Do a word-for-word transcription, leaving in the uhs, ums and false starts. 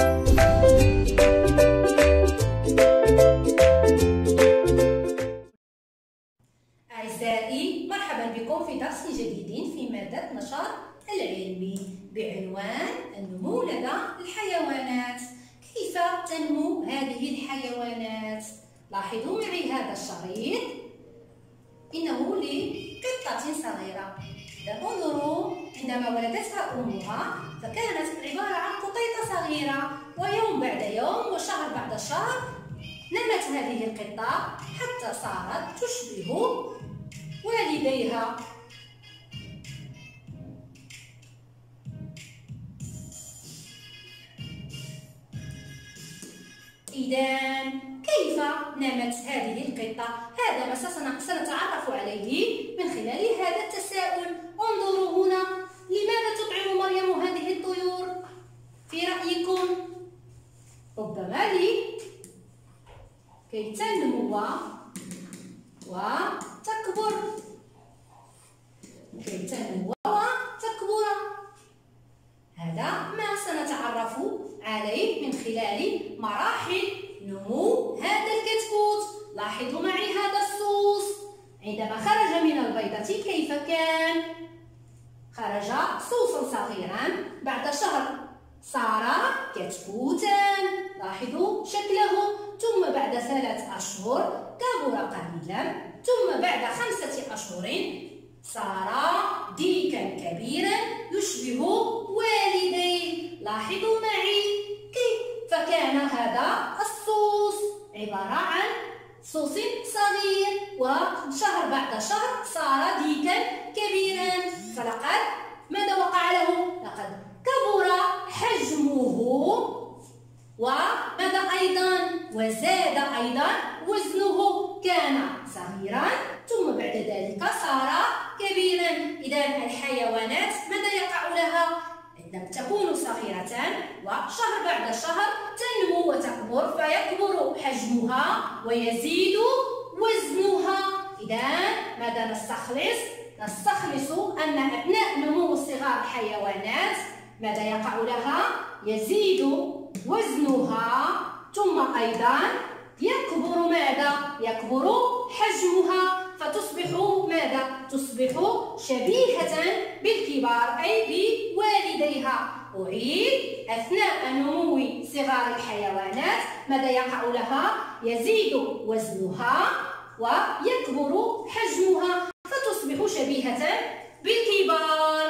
أعزائي، مرحبا بكم في درس جديد في مادة النشاط العلمي بعنوان النمو لدى الحيوانات. كيف تنمو هذه الحيوانات؟ لاحظوا معي هذا الشريط، إنه لقطة صغيرة. انظروا، عندما ولدتها أمها فكانت عبارة عن قطيطة صغيرة، ويوم بعد يوم وشهر بعد شهر نمت هذه القطة حتى صارت تشبه والديها. إذن كيف نمت هذه القطة؟ هذا ما سنتعرف عليه من خلال هذا التساؤل. انظروا هنا، لماذا تطعم مريم هذه الطيور في رأيكم؟ ربما لي كي تنمو وتكبر، كي تنمو وتكبر. هذا ما سنتعرف عليه من خلال مراحل نمو هذا الكتكوت. لاحظوا معي هذا الصوص، عندما خرج من البيضة كيف كان؟ خرج صوصا صغيرا، بعد شهر صار كتكوتا. لاحظوا شكله. ثم بعد ثلاث أشهر كبر قليلا، ثم بعد خمسة أشهر صار ديكا كبيرا يشبه والديه. لاحظوا معي كيف كان هذا الصوص عبارة عن صوص صغير، وشهر بعد شهر صار ديكا كبيرا. فلقد ماذا وقع له؟ لقد كبر حجمه، وماذا أيضا؟ وزاد أيضا وزنه. كان صغيرا ثم بعد ذلك صار كبيرا. إذا الحيوانات ماذا يقع لها؟ عندما تكون صغيرة وشهر بعد شهر تنمو وتكبر، فيكبر حجمها ويزيد وزنها. إذا ماذا نستخلص؟ نستخلص أن أثناء نمو صغار الحيوانات ماذا يقع لها؟ يزيد وزنها، ثم أيضا يكبر ماذا؟ يكبر حجمها، فتصبح ماذا؟ تصبح شبيهة بالكبار أي بوالديها. أعيد، أثناء نمو صغار الحيوانات ماذا يقع لها؟ يزيد وزنها ويكبر حجمها، فتصبح شبيهة بالكبار.